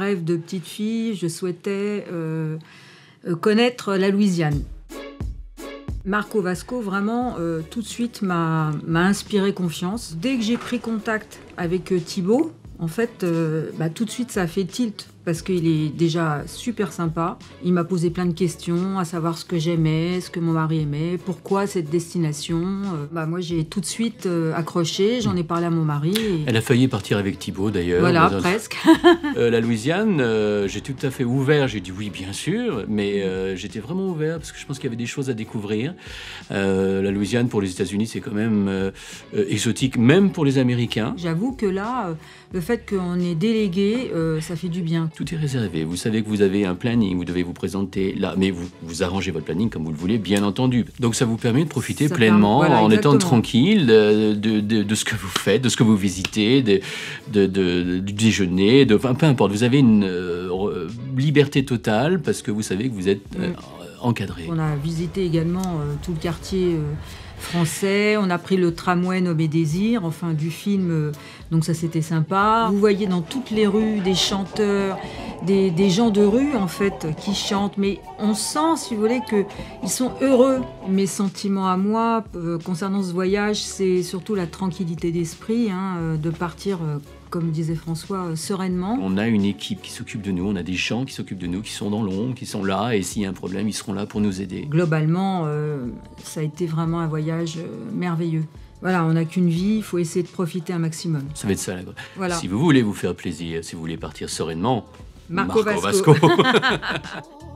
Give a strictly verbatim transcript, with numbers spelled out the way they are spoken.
rêve de petite fille, je souhaitais euh, connaître la Louisiane. Marco Vasco, vraiment, euh, tout de suite, m'a inspiré confiance. Dès que j'ai pris contact avec euh, Thibaut, en fait, euh, bah, tout de suite, ça a fait tilt, parce qu'il est déjà super sympa. Il m'a posé plein de questions, à savoir ce que j'aimais, ce que mon mari aimait, pourquoi cette destination. Euh, bah, moi, j'ai tout de suite euh, accroché, j'en ai parlé à mon mari. Et... Elle a failli partir avec Thibaut, d'ailleurs. Voilà, dans... presque. euh, la Louisiane, euh, j'ai tout à fait ouvert, j'ai dit oui, bien sûr, mais euh, j'étais vraiment ouvert, parce que je pense qu'il y avait des choses à découvrir. Euh, la Louisiane, pour les États-Unis, c'est quand même euh, euh, exotique, même pour les Américains. J'avoue que là, euh, le fait qu'on est délégué, euh, ça fait du bien. Tout est réservé. Vous savez que vous avez un planning, vous devez vous présenter là, mais vous, vous arrangez votre planning comme vous le voulez, bien entendu. Donc ça vous permet de profiter ça pleinement, permet, voilà, en exactement. étant tranquille de, de, de, de ce que vous faites, de ce que vous visitez, de, de, de, du déjeuner, de, enfin, peu importe. Vous avez une euh, liberté totale parce que vous savez que vous êtes euh, oui. encadré. On a visité également euh, tout le quartier euh, français, on a pris le tramway Nommé Désir, enfin du film, euh, donc ça c'était sympa. Vous voyez dans toutes les rues des chanteurs, des, des gens de rue en fait qui chantent, mais on sent, si vous voulez, qu'ils sont heureux. Mes sentiments à moi euh, concernant ce voyage, c'est surtout la tranquillité d'esprit, hein, euh, de partir, euh, comme disait François, euh, sereinement. On a une équipe qui s'occupe de nous, on a des gens qui s'occupent de nous, qui sont dans l'ombre, qui sont là, et s'il y a un problème, ils seront là pour nous aider. Globalement, euh, ça a été vraiment un voyage euh, merveilleux. Voilà, on n'a qu'une vie, il faut essayer de profiter un maximum. Ça va être ça, là. Voilà. Si vous voulez vous faire plaisir, si vous voulez partir sereinement, Marco, Marco Vasco. Vasco.